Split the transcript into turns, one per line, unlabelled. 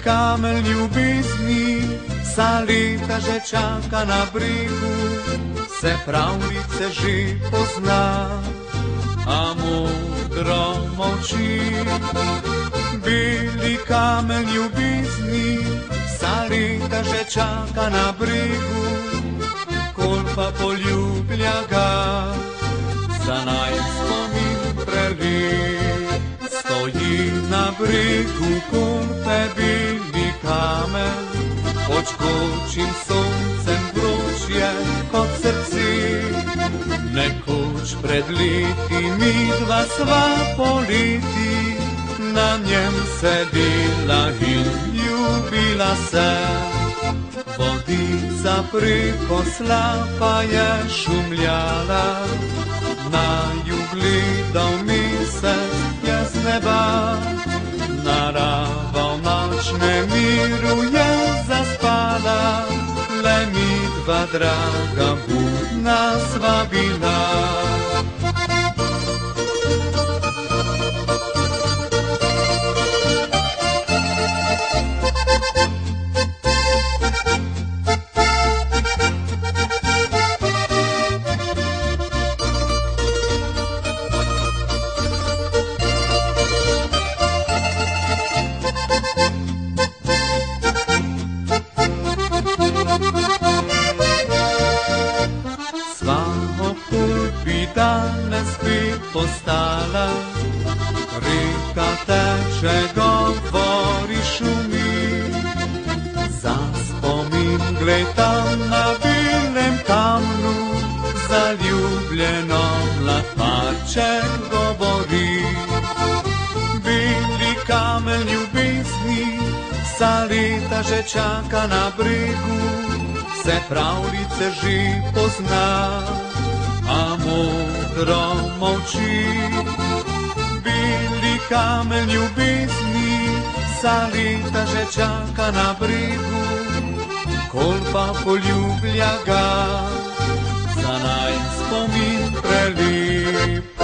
kamen ljubizny, salita, że czeka na brygu, se pravlice ži pozna, a mudro moči. Bili kamen ljubizny, salita, że czeka na brygu, kolpa poljublja ga, za najspomin preli. Stoji na brygu kolpe bili kamen, očkočim soncem vrućje kod srci. Nekoć pred liti mi dva sva politi, na njem sedila i ljubila se. Vodica prikosla pa je šumljala, na ju gledal mi se je z neba. Naraval nočne miru je zaspala, le mi dva draga budna sva bila. Danes bi postala, reka teče, govori, šumi. Za spomin gledam na bilem kamnu, zaljubljeno mlad parček govori. Bili kamen ljubizni, salita, že čaka na brygu, se pravlice ži pozna, a mudro moči. Bili kamen ljubizni, salita, že čaka na brygu, kolpa poljublja ga, za najspomin prelip.